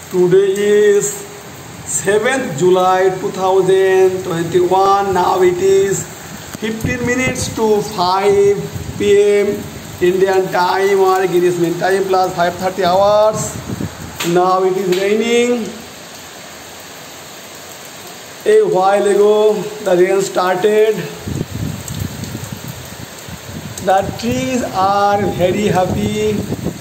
Today is 7th July 2021. Now it is 15 minutes to 5 p.m. Indian time or Greenwich Mean Time plus 5:30 hours. Now it is raining. A while ago the rain started. The trees are very happy,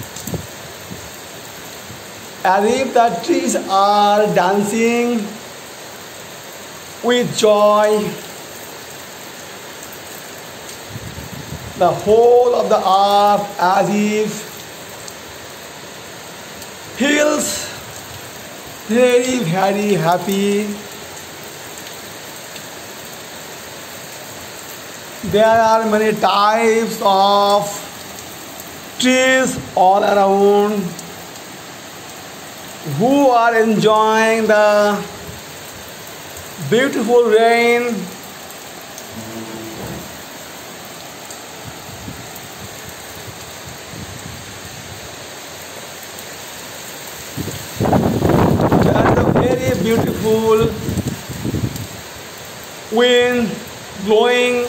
as if the trees are dancing with joy. The whole of the earth as if feels very, very happy. There are many types of trees all around who are enjoying the beautiful rain. And a very beautiful wind blowing.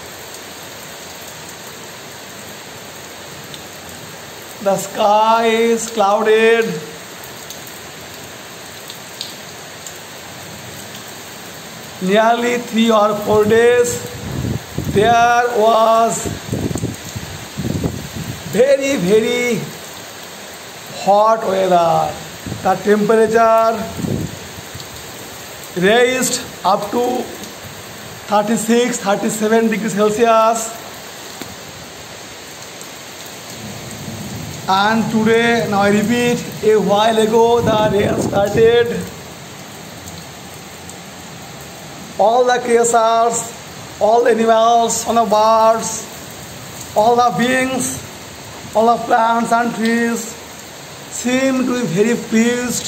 The sky is clouded. Nearly 3 or 4 days there was very, very hot weather. The temperature raised up to 36-37 degrees Celsius. And today, now I repeat, a while ago the rain started. All the creatures, all the animals, all the birds, all the beings, all the plants and trees seem to be very pleased,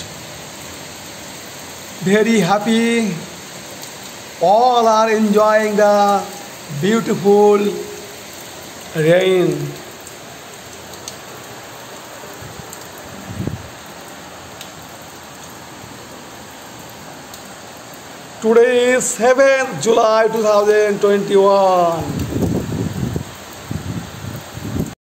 very happy. All are enjoying the beautiful rain. Today is 7th July 2021.